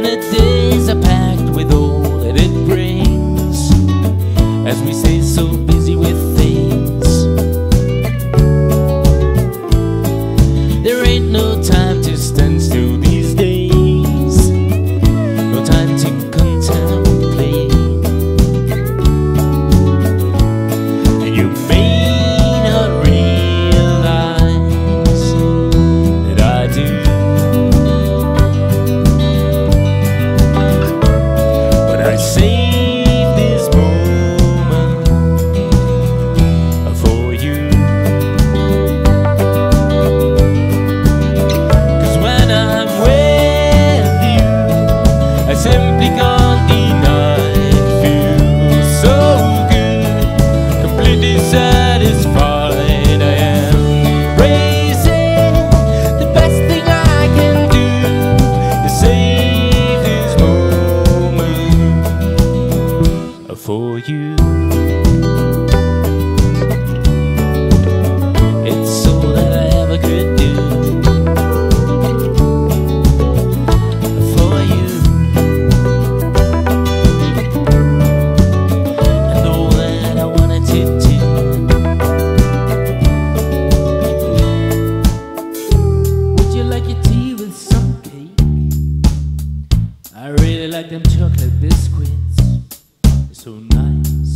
And the days are packed with all that it brings, as we stay so busy with things. There ain't no time to stand still these days, no time to contemplate. And you may not realize that I do, but I save this moment for you. 'Cause when I'm with you, I simply can't deny it feels so good, completely satisfied. I am embracing the best thing I can do to save this moment for you. It's all that I ever could do for you, and all that I wanted to do. Would you like your tea with some cake? I really like them chocolate biscuits, they're so nice.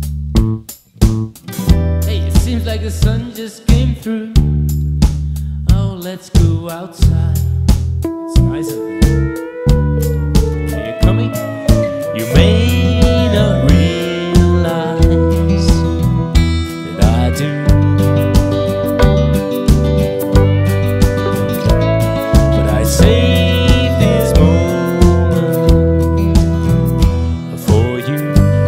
Hey, it seems like the sun just came through. Oh, let's go outside, it's nice of you. Are you coming? You may not realize that I do, but I save this moment for you.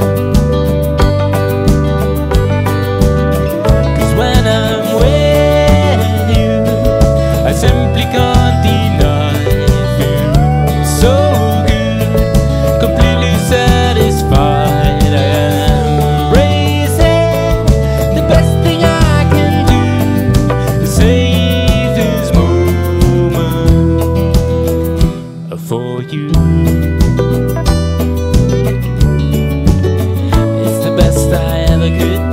'Cause when I'm with you, I simply can't deny it feels so good, completely satisfied. I am embracing the best thing I can do to save this moment for you. It's the best I ever could